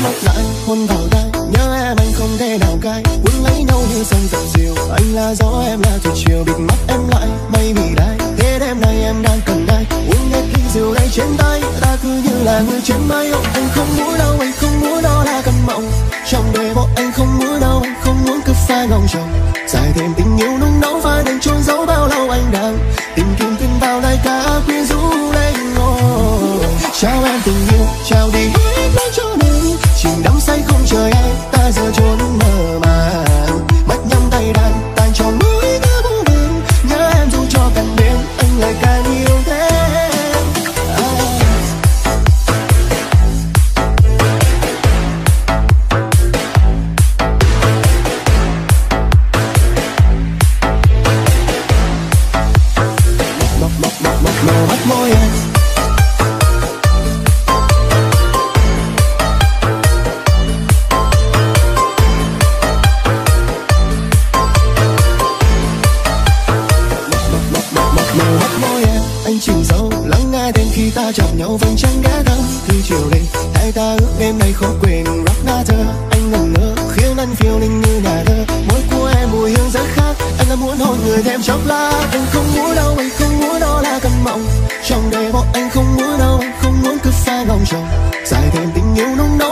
mắt lại hôn vào tai, nhớ em anh không thể nào cai, cuốn lấy nhau như sông dập dìu. Anh là gió em là thủy triều, bịt mắt em lại mây bị đai. Thế đêm nay em đang cần ai uống hết ly rượu đây trên tay, ta cứ như là người trên mây. Anh không muốn đâu, anh không muốn đó là cơn mộng trong đời bọn anh không muốn đâu, anh không muốn cứ phai ngóng trông dài thêm tình yêu nung nấu phai đành trôn giấu bao lâu anh đang tìm kiếm tin vào lời ca quyến rũ lên. Chào em tình yêu, chào đi hết nói cho nên chìm đắm say không chờ ai, ta giờ trốn mơ màng mắt nhắm tay đàn tan trong mỗi thứ vô biên. Nhớ em dù cho càng đêm anh lại càng yêu thêm. Màu mắt môi em anh chìm sâu lắng nghe tên khi ta chạm nhau vành trăng ghé thăm khi chiều đi hai ta ước đêm nay khó quên rock na thơ. Anh ngẩn ngơ khiến anh phiêu linh như nhà thơ, môi của em mùi hương rất khác, anh đã muốn hôn người thêm chốc lát. Anh không muốn đâu, anh không muốn đó là cơn mộng trong đời bọn anh không muốn đâu, anh không muốn cứ phai lòng tròng dài thêm tình yêu nung nấu